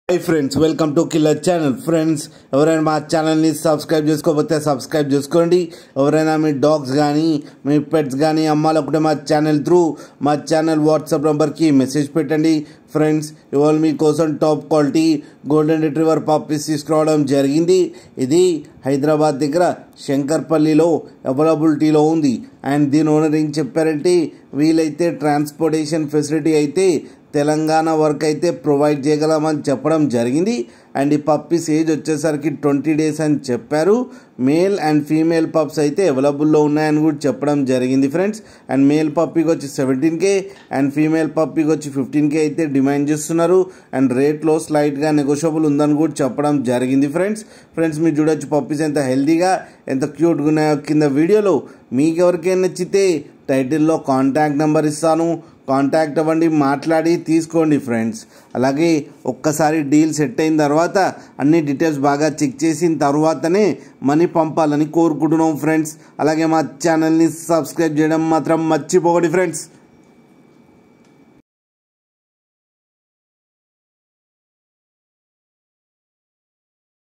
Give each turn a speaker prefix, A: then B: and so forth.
A: Hi friends, welcome to Killer Channel. Friends, ఎవరైనా మా ఛానల్ని సబ్స్క్రైబ్ చేసుకోకపోతే సబ్స్క్రైబ్ చేసుకోండి. ఎవరైనా మీ డాగ్స్ కానీ మీ పెట్స్ కానీ అమ్మాలనుకుంటే మా ఛానల్ వాట్సాప్ నెంబర్కి మెసేజ్ పెట్టండి. ఫ్రెండ్స్, ఇవాళ మీకోసం top quality golden retriever puppies తీసుకురావడం జరిగింది. ఇది హైదరాబాద్ దగ్గర శంకర్పల్లిలో అవైలబిలిటీలో ఉంది. అండ్ దీని ఓనర్ ఏం చెప్పారంటే వీలైతే ట్రాన్స్పోర్టేషన్ ఫెసిలిటీ అయితే తెలంగాణ వరకు అయితే ప్రొవైడ్ చేయగలమని చెప్పడం జరిగింది. అండ్ ఈ పప్పీస్ ఏజ్ వచ్చేసరికి 20 days అని చెప్పారు. మేల్ అండ్ ఫీమేల్ పప్స్ అయితే అవైలబుల్లో ఉన్నాయని కూడా చెప్పడం జరిగింది ఫ్రెండ్స్. అండ్ మేల్ పప్పీకి వచ్చి 17K అండ్ ఫీమేల్ పప్పీకి వచ్చి 15K అయితే డిమాండ్ చేస్తున్నారు. అండ్ రేట్లో స్లైట్గా నెగోషియబుల్ ఉందని కూడా చెప్పడం జరిగింది ఫ్రెండ్స్ మీరు చూడొచ్చు పప్పీస్ ఎంత హెల్తీగా ఎంత క్యూట్గా ఉన్నాయో. కింద వీడియోలో మీకు ఎవరికైనా నచ్చితే టైటిల్లో కాంటాక్ట్ నెంబర్ ఇస్తాను, కాంటాక్ట్ అవ్వండి, మాట్లాడి తీసుకోండి ఫ్రెండ్స్. అలాగే ఒక్కసారి డీల్ సెట్ అయిన తర్వాత అన్ని డీటెయిల్స్ బాగా చెక్ చేసిన తర్వాతనే మనీ పంపాలని కోరుకుంటున్నాం ఫ్రెండ్స్. అలాగే మా ఛానల్ని సబ్స్క్రైబ్ చేయడం మాత్రం మర్చిపోకండి ఫ్రెండ్స్.